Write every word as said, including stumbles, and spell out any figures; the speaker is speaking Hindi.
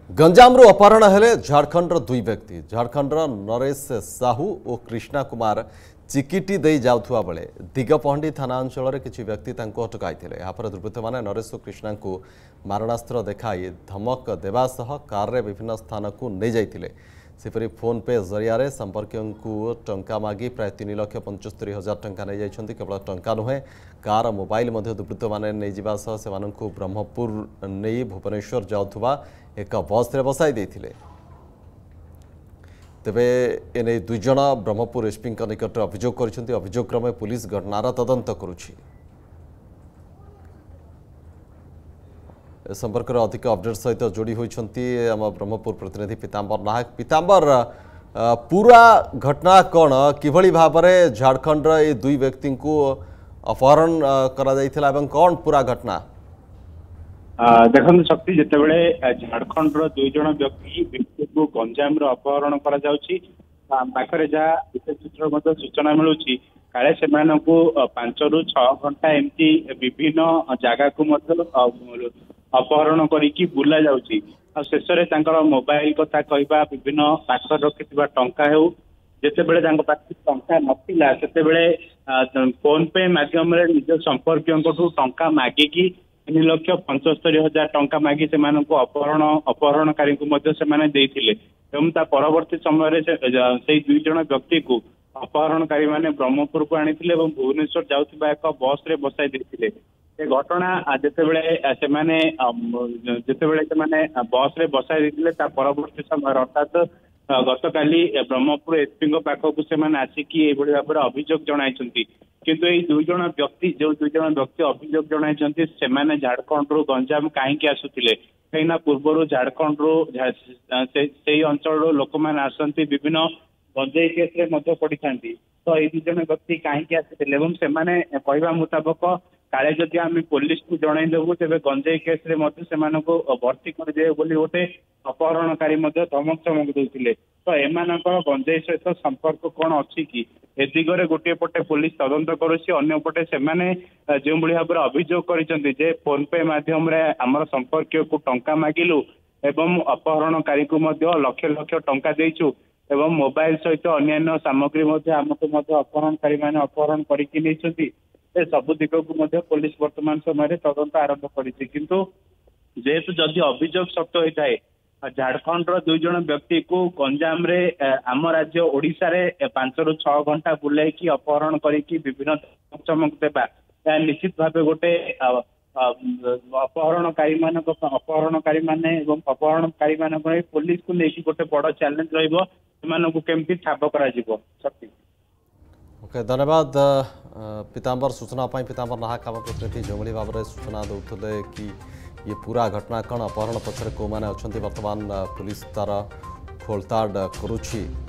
गंजाम अपहरण हेले झारखंडर दुई व्यक्ति झारखंडर नरेश साहू और कृष्णा कुमार चिकिटी दे जाउथुआ बेले दिगपहंडी थाना अंचल किसी व्यक्ति अटकाई यापर दुर्वृत्त मैंने नरेश और कृष्णा को मारणास्त्र देखाई धमक देवा सह कार विभिन्न स्थान को नहीं जाइथिले सेपरी फोन पे जरिया संपर्कियों को टंका मागी प्राय तीन लक्ष पंचस्तरी हजार टंका नहीं जाइछन्ति। केवल टंका नुहे कार मोबाइल दुर्वृत्त मैंने नहीं जावा सह से ब्रह्मपुर नहीं भुवनेश्वर जाउथुवा एक बस रे बसाई देथिले। तेबे एने दुई जन ब्रह्मपुर एसपी निकट अभियोग कर अभियोग क्रमे पुलिस घटनार तदंत करुछि। संपर्क में अधिक अपडेट सहित जोड़ी होती आम ब्रह्मपुर प्रतिनिधि पीताम्बर नायक। पीताम्बर पूरा घटना कौन किभली भाव में झारखंड ये दुई व्यक्ति को अपहरण करा कौन पूरा घटना देखो शक्ति जिते बड़े झारखंड दुई जन व्यक्ति को गंजाम अपहरण पाखे जहाँ विशेष सूचना मिलूँ काले से पांच रु छह घंटा एमती विभिन्न जगह को अपहरण करी बुला जाउची शेष में मोबाइल कथा कहवा विभिन्न पाखर रखि टंका हो जिते बड़े टंका नथिला सेते बड़े फोन पे माध्यम निज संपर्कियों टंका मागिकी तीन लक्ष पंचस्तरी हजार टंका मागी से अपहरण अपहरणकारी एवं परवर्ती समय से दुई जन व्यक्ति को अपहरणकारी माने ब्रह्मपुर को आनी भुवनेश्वर जाउथबा एक बस रे बसाई देथिले। ए घटना जितेबले जितेबले बस रे बसाई देथिले ता परवर्ती समय अर्थात गतकाली ब्रह्मपुर एसपी पाखक से आसिकी एभली भाव में अभियोग जणाइछन्ति किंतु ये दुई जन व्यक्ति जो दुई जन व्यक्ति अभियोग जणाइछन्ति से झारखंड रु गंजाम कहीं आसुथिले कहीं पूर्व झारखंड रु से अंचल लोक मैंने आसती विभिन्न गंजेई केस पड़ी था तो ये दुई जन व्यक्ति कहीं आसते कहवा मुताबक काले जदि आम पुलिस को जनईदेवु तेज गंजेई केस भर्ती करदे गोटे अपहरणकारी धमक चमक देते तो एम गंजेई सहित संपर्क कौन अच्छी कि ए दिगरे गोटे पटे पुलिस तदंत करपटे से जो भाव में अभियोग कर फोन पे मध्यम आमर संपर्क को टंका मागिलु एवं अपहरणकारी को लक्ष लक्ष टंका देचु एवं मोबाइल सहित अन्य सामग्री आमको अपहरणकारी मैंने अपहरण करके सब दिग को पुलिस वर्तमान समय तदंत आरंभ करिछि किंतु जेहेतु जदि अभियोग सत्य होता है झारखंड दुई जन व्यक्ति को गंजाम रे आम राज्य ओडिशा रे पांच रु छह घंटा बुलाई अपहरण करी विभिन्न चमक देवा निश्चित भाव गोटे अपहरणकारी मान अपहरणकारी माने अपहरणकारी मान पुलिस को लेकिन गोटे बड़ चैलेंज रही केमती ठाब कर शक्ति। ओके धन्यवाद पीताम्बर सूचना पीताम्बर नायक आम प्रतिनिधि जो भाव में सूचना दौते कि ये पूरा घटना कौन अपहरण पछरे कौ मैंने अच्छा वर्तमान पुलिस तार खोलताड़ करुछि।